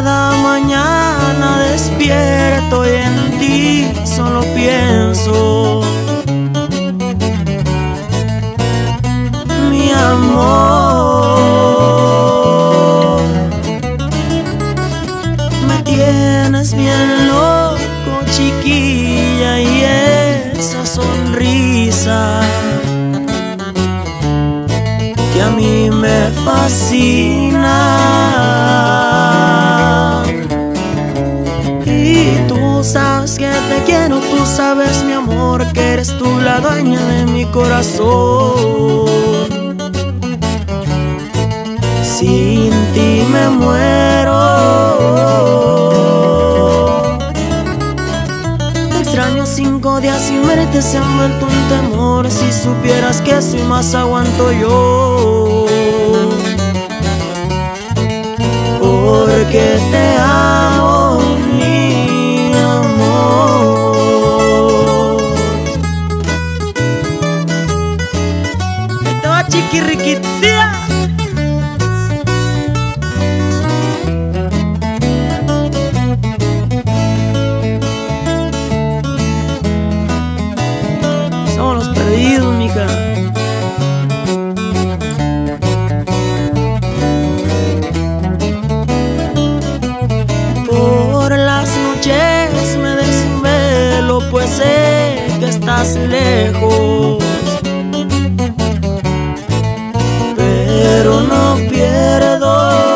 Cada mañana despierto y en ti solo pienso. Mi amor, me tienes bien loco, chiquilla, y esa sonrisa que a mí me fascina. Y tú sabes que te quiero, tú sabes, mi amor, que eres tú la dueña de mi corazón. Sin ti me muero. Te extraño 5 días sin verte, se han vuelto un temor. Si supieras que soy más aguanto yo, porque te amo, mi amor. Te va chiquirriquitía. Somos los perdidos, mija. Por las noches me desvelo, pues sé que estás lejos, pero no pierdo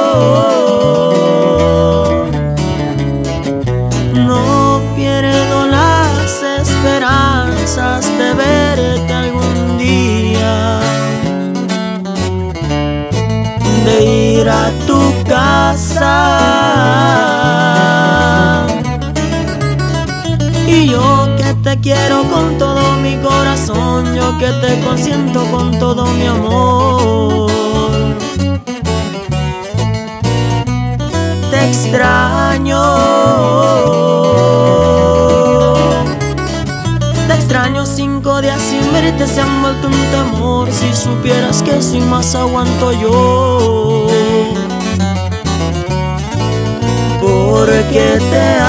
las esperanzas de verte algún día, de ir a tu casa. Y yo que te quiero con todo mi corazón, yo que te consiento con todo mi amor, te extraño. Te extraño 5 días sin verte, se han vuelto un temor. Si supieras que sin más aguanto yo, porque te